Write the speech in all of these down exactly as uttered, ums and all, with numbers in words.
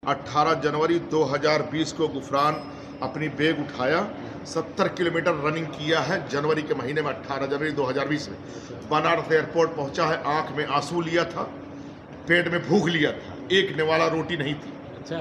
अठारह जनवरी दो हज़ार बीस को गुफरान अपनी बैग उठाया, सत्तर किलोमीटर रनिंग किया है जनवरी के महीने में। अठारह जनवरी दो हज़ार बीस में बनारस एयरपोर्ट पहुंचा है। आंख में आंसू लिया था, पेट में भूख लिया था, एक निवाला रोटी नहीं थी। अच्छा।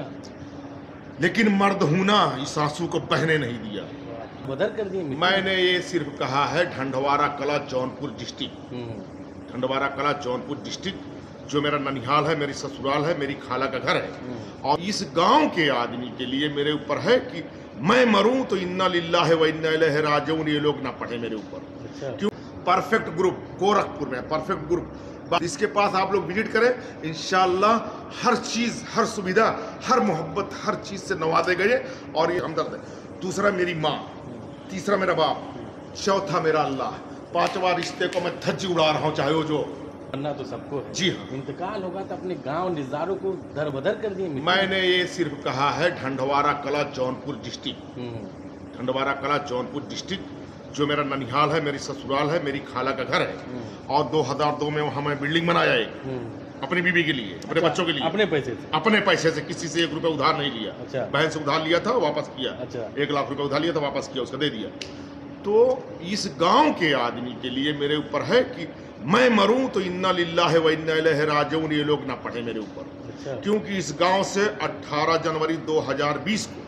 लेकिन मर्द हूना इस आंसू को बहने नहीं दिया, बदल कर दिए। मैंने ये सिर्फ कहा है ढंढवारा कला जौनपुर डिस्ट्रिक्ट, ढंढवारा कला जौनपुर डिस्ट्रिक्ट जो मेरा ननिहाल है, मेरी ससुराल है, मेरी खाला का घर है। और इस गांव के आदमी के लिए मेरे ऊपर है कि मैं मरूं तो इन्ना लिल्लाहि व इन्ना इलैहि राजिऊन ये लोग ना पढ़े मेरे ऊपर। अच्छा। क्यों? परफेक्ट ग्रुप गोरखपुर में, परफेक्ट ग्रुप, इसके पास आप लोग विजिट करें, इंशाल्लाह हर चीज, हर सुविधा, हर मोहब्बत, हर चीज से नवाजे गए। और ये हमदर्द है। दूसरा मेरी माँ, तीसरा मेरा बाप, चौथा मेरा अल्लाह, पांचवा रिश्ते को मैं धज्जी उड़ा रहा हूँ, चाहे वो जो बनना तो सबको है। जी हाँ। इंतकाल होगा तो अपने गांव निजारों को दरबदर कर दिए। मैंने ये सिर्फ कहा है ढंढवारा कला जौनपुर डिस्ट्रिक्ट, ढंढवारा कला जौनपुर डिस्ट्रिक्ट जो मेरा ननिहाल है, मेरी ससुराल है, मेरी खाला का घर है। और दो हज़ार दो में वहाँ मैं बिल्डिंग बनाया एक अपनी बीवी के लिए, अपने बच्चों के लिए, अपने पैसे से, अपने पैसे से, किसी से एक रुपया उधार नहीं लिया। अच्छा। बहन से उधार लिया था, वापस किया। अच्छा। एक लाख रुपया उधार लिया था, वापस किया, उसका दे दिया। तो इस गांव के आदमी के लिए मेरे ऊपर है कि मैं मरूं तो इन्ना लिल्लाहि व इन्ना इलैहि राजिऊन ये लोग ना पढ़े मेरे ऊपर। अच्छा। क्योंकि इस गांव से अठारह जनवरी दो हज़ार बीस को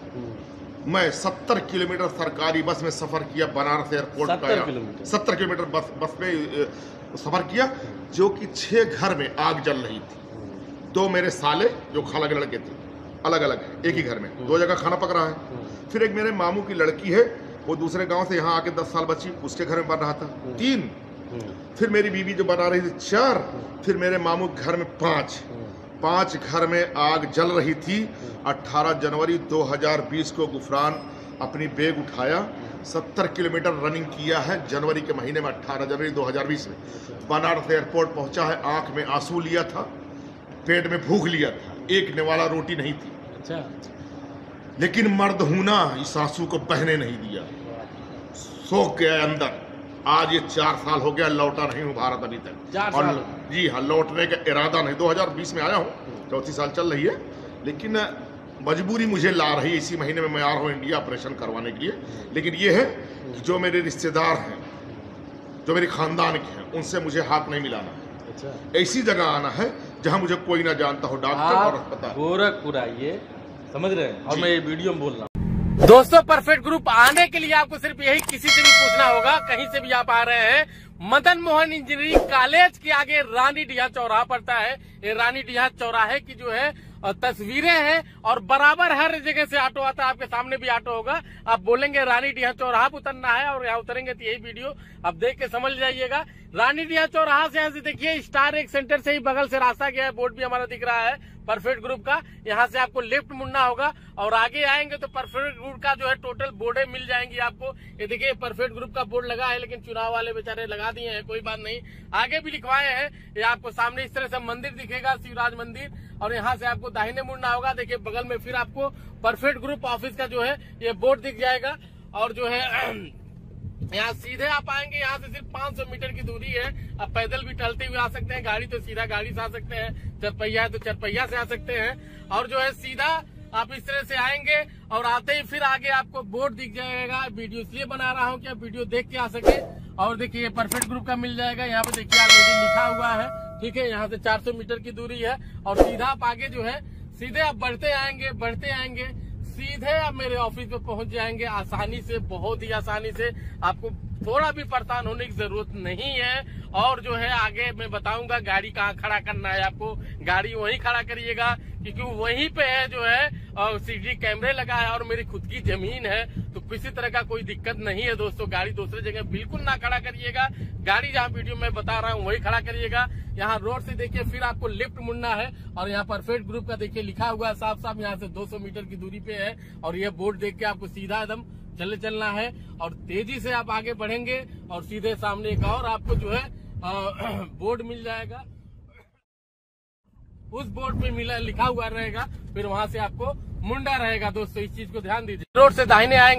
मैं सत्तर किलोमीटर सरकारी बस में सफर किया बनारस एयरपोर्ट का। सत्तर किलोमीटर बस बस में सफर किया, जो कि छह घर में आग जल रही थी। दो मेरे साले जो खाला के लड़के थे, अलग अलग है, एक ही घर में दो जगह खाना पक रहा है। फिर एक मेरे मामू की लड़की है, वो दूसरे गांव से यहाँ आके दस साल बची, उसके घर में बन रहा था, तीन। फिर मेरी बीवी जो बना रही थी, चार। फिर मेरे मामू घर में पांच, पांच घर में आग जल रही थी। अठारह जनवरी दो हज़ार बीस को गुफरान अपनी बैग उठाया, सत्तर किलोमीटर रनिंग किया है जनवरी के महीने में। अठारह जनवरी दो हज़ार बीस में बनारस एयरपोर्ट पहुंचा है। आंख में आंसू लिया था, पेट में भूख लिया था, एक निवाला रोटी नहीं थी। अच्छा। लेकिन मर्द हूना इस आंसू को बहने नहीं दिया, सोख गया अंदर। आज ये चार साल हो गया, लौटा नहीं हूँ भारत अभी तक। और जी हाँ, लौटने का इरादा नहीं। दो हज़ार बीस में आया हूँ, चौथी साल चल रही है, लेकिन मजबूरी मुझे ला रही है। इसी महीने में मैं आ रहा हूँ इंडिया ऑपरेशन करवाने के लिए। लेकिन ये है कि जो मेरे रिश्तेदार हैं, जो मेरे खानदान के हैं, उनसे मुझे हाथ नहीं मिलाना है। अच्छा। ऐसी जगह आना है जहाँ मुझे कोई ना जानता हो, डॉक्टर और अस्पताल। गोरखपुर आइए, समझ रहे हैं। और मैं ये वीडियो में बोल रहा हूँ दोस्तों, परफेक्ट ग्रुप आने के लिए आपको सिर्फ यही किसी से भी पूछना होगा, कहीं से भी आप आ रहे हैं, मदन मोहन इंजीनियरिंग कॉलेज के आगे रानी डिहा चौराहा पड़ता है। ये रानी डिहा चौराहे की जो है तस्वीरें हैं और बराबर हर जगह से ऑटो आता है। आपके सामने भी ऑटो होगा, आप बोलेंगे रानी डिहा चौराहा पर उतरना है और यहाँ उतरेंगे तो यही वीडियो आप देख के समझ जाइएगा। रानी डिहा चौराहा से यहाँ से देखिए स्टार एक सेंटर से ही बगल से रास्ता गया है, बोर्ड भी हमारा दिख रहा है परफेक्ट ग्रुप का। यहाँ से आपको लेफ्ट मुड़ना होगा और आगे आएंगे तो परफेक्ट ग्रुप का जो है टोटल बोर्डे मिल जाएंगी आपको। ये देखिए परफेक्ट ग्रुप का बोर्ड लगा है, लेकिन चुनाव वाले बेचारे लगा दिए हैं, कोई बात नहीं, आगे भी लिखवाए हैं। ये आपको सामने इस तरह से मंदिर दिखेगा, शिवराज मंदिर, और यहाँ से आपको दाहिने मुड़ना होगा। देखिए बगल में फिर आपको परफेक्ट ग्रुप ऑफिस का जो है ये बोर्ड दिख जाएगा। और जो है यहाँ सीधे आप आएंगे, यहाँ से सिर्फ पाँच सौ मीटर की दूरी है। आप पैदल भी टहलते हुए आ सकते हैं, गाड़ी तो सीधा गाड़ी से आ सकते हैं, चरपहिया है तो चरपहिया से आ सकते हैं। और जो है सीधा आप इस तरह से आएंगे और आते ही फिर आगे आपको बोर्ड दिख जाएगा। वीडियो इसलिए बना रहा हूँ कि आप वीडियो देख के आ सके। और देखिए परफेक्ट ग्रुप का मिल जाएगा, यहाँ पे देखिए ऑलरेडी लिखा हुआ है, ठीक है। यहाँ से चार सौ मीटर की दूरी है और सीधा आप आगे जो है सीधे आप बढ़ते आएंगे, बढ़ते आएंगे, सीधे आप मेरे ऑफिस पे पहुंच जाएंगे आसानी से, बहुत ही आसानी से। आपको थोड़ा भी परेशान होने की जरूरत नहीं है। और जो है आगे मैं बताऊंगा गाड़ी कहाँ खड़ा करना है आपको, गाड़ी वहीं खड़ा करिएगा, क्योंकि वहीं पे है जो है और सीसी कैमरे लगा है और मेरी खुद की जमीन है, तो किसी तरह का कोई दिक्कत नहीं है दोस्तों। गाड़ी दूसरी जगह बिल्कुल ना खड़ा करिएगा, गाड़ी जहाँ वीडियो में बता रहा हूँ वही खड़ा करिएगा। यहाँ रोड से देखिए फिर आपको लेफ्ट मुड़ना है और यहाँ परफेक्ट ग्रुप का देखिए लिखा हुआ है साफ साफ, यहाँ से दो सौ मीटर की दूरी पे है। और ये बोर्ड देख के आपको सीधा एकदम चले चलना है और तेजी से आप आगे बढ़ेंगे और सीधे सामने एक और आपको जो है बोर्ड मिल जाएगा। उस बोर्ड पे मिला लिखा हुआ रहेगा, फिर वहां से आपको मुंडा रहेगा दोस्तों, इस चीज को ध्यान दीजिए। रोड से दाहिने आएंगे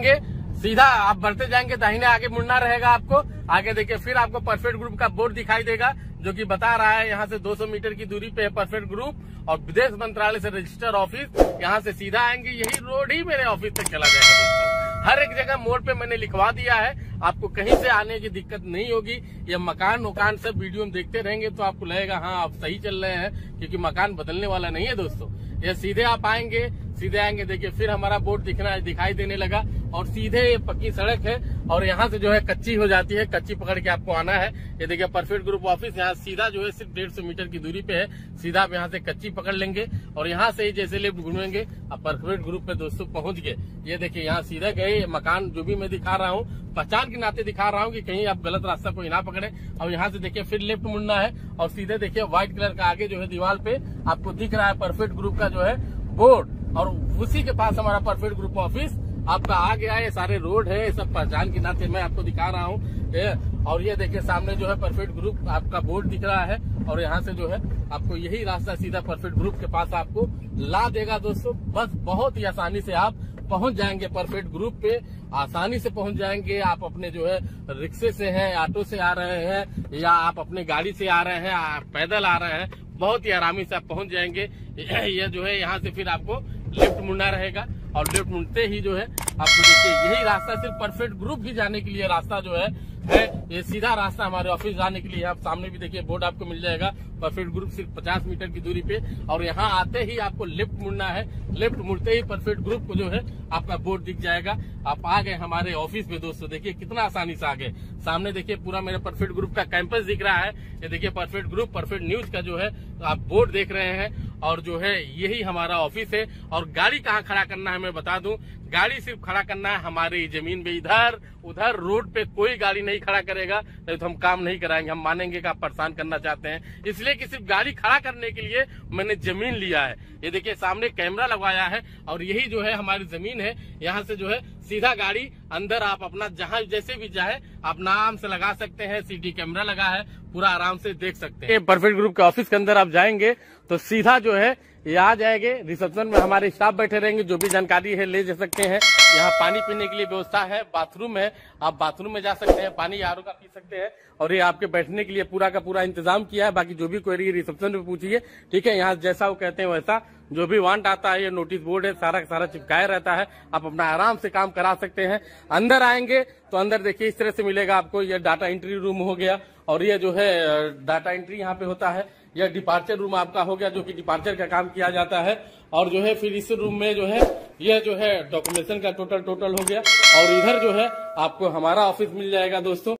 सीधा आप बढ़ते जाएंगे, दाहिने आगे मुड़ना रहेगा आपको। आगे देखिए फिर आपको परफेक्ट ग्रुप का बोर्ड दिखाई देगा जो कि बता रहा है यहाँ से दो सौ मीटर की दूरी पे है परफेक्ट ग्रुप और विदेश मंत्रालय से रजिस्टर ऑफिस। यहाँ से सीधा आएंगे, यही रोड ही मेरे ऑफिस तक चला जाएगा दोस्तों। हर एक जगह मोड़ पे मैंने लिखवा दिया है, आपको कहीं से आने की दिक्कत नहीं होगी। ये मकान उकान सब वीडियो में देखते रहेंगे तो आपको लगेगा हाँ आप सही चल रहे हैं, क्योंकि मकान बदलने वाला नहीं है दोस्तों। ये सीधे आप आएंगे, सीधे आएंगे देखिए फिर हमारा बोर्ड दिखना दिखाई देने लगा और सीधे ये पक्की सड़क है और यहाँ से जो है कच्ची हो जाती है, कच्ची पकड़ के आपको आना है। ये देखिए परफेक्ट ग्रुप ऑफिस यहाँ सीधा जो है सिर्फ डेढ़ सौ मीटर की दूरी पे है। सीधा आप यहाँ से कच्ची पकड़ लेंगे और यहाँ से ही जैसे लेफ्ट घूमेंगे आप परफेक्ट ग्रुप पे दोस्तों पहुंच गए। ये देखिए यहाँ सीधा गए, मकान जो भी मैं दिखा रहा हूँ पहचान के नाते दिखा रहा हूँ कि कहीं आप गलत रास्ता कोई ना पकड़े। और यहाँ से देखिए फिर लेफ्ट मुड़ना है और सीधे देखिए व्हाइट कलर का आगे जो है दीवार पे आपको दिख रहा है परफेक्ट ग्रुप का जो है बोर्ड और उसी के पास हमारा परफेक्ट ग्रुप ऑफिस आपका आ गया है। सारे रोड है, ये सब पहचान के नाते मैं आपको दिखा रहा हूँ। और ये देखिए सामने जो है परफेक्ट ग्रुप आपका बोर्ड दिख रहा है और यहाँ से जो है आपको यही रास्ता सीधा परफेक्ट ग्रुप के पास आपको ला देगा दोस्तों। बस बहुत ही आसानी से आप पहुंच जाएंगे परफेक्ट ग्रुप पे, आसानी से पहुंच जाएंगे। आप अपने जो है रिक्शे से हैं, ऑटो से आ रहे हैं या आप अपने गाड़ी से आ रहे हैं, आप पैदल आ रहे हैं, बहुत ही आरामी से आप पहुंच जाएंगे। ये जो है यहाँ से फिर आपको लेफ्ट मुड़ना रहेगा और लेफ्ट मुड़ते ही जो है आपको देखिए यही रास्ता सिर्फ परफेक्ट ग्रुप ही जाने के लिए रास्ता जो है है ये सीधा रास्ता हमारे ऑफिस जाने के लिए। आप सामने भी देखिए बोर्ड आपको मिल जाएगा परफेक्ट ग्रुप सिर्फ पचास मीटर की दूरी पे और यहाँ आते ही आपको लेफ्ट मुड़ना है। लेफ्ट मुड़ते ही परफेक्ट ग्रुप को जो है आपका बोर्ड दिख जाएगा। आप आ गए हमारे ऑफिस में दोस्तों, देखिए कितना आसानी से आ गए। सामने देखिए पूरा मेरा परफेक्ट ग्रुप का कैंपस दिख रहा है। ये देखिए परफेक्ट ग्रुप परफेक्ट न्यूज का जो है आप बोर्ड देख रहे हैं और जो है यही हमारा ऑफिस है। और गाड़ी कहाँ खड़ा करना है मैं बता दूं, गाड़ी सिर्फ खड़ा करना है हमारी जमीन पे। इधर उधर रोड पे कोई गाड़ी नहीं खड़ा करेगा, नहीं तो हम काम नहीं कराएंगे, हम मानेंगे कि आप परेशान करना चाहते हैं। इसलिए कि सिर्फ गाड़ी खड़ा करने के लिए मैंने जमीन लिया है। ये देखिए सामने कैमरा लगवाया है और यही जो है हमारी जमीन है। यहाँ से जो है सीधा गाड़ी अंदर आप अपना जहाँ जैसे भी चाहे आप आराम से लगा सकते हैं। सीटी कैमरा लगा है, पूरा आराम से देख सकते हैं। परफेक्ट ग्रुप के ऑफिस के अंदर आप जाएंगे तो सीधा जो है ये आ जाएंगे। रिसेप्शन में हमारे स्टाफ बैठे रहेंगे, जो भी जानकारी है ले जा सकते हैं। यहाँ पानी पीने के लिए व्यवस्था है, बाथरूम है, आप बाथरूम में जा सकते हैं, पानी आर ओ का पी सकते हैं। और ये आपके बैठने के लिए पूरा का पूरा इंतजाम किया है। बाकी जो भी क्वेरी रिसेप्शन में पूछिए, ठीक है। यहाँ जैसा वो कहते हैं वैसा जो भी वांट आता है, ये नोटिस बोर्ड है, सारा सारा चिपकाया रहता है। आप अपना आराम से काम करा सकते हैं। अंदर आएंगे तो अंदर देखिए इस तरह से मिलेगा आपको। ये डाटा एंट्री रूम हो गया और ये जो है डाटा एंट्री यहाँ पे होता है। यह डिपार्चर रूम आपका हो गया, जो कि डिपार्चर का काम किया जाता है। और जो है फिर इस रूम में जो है यह जो है डॉक्यूमेंटेशन का टोटल टोटल हो गया। और इधर जो है आपको हमारा ऑफिस मिल जाएगा दोस्तों।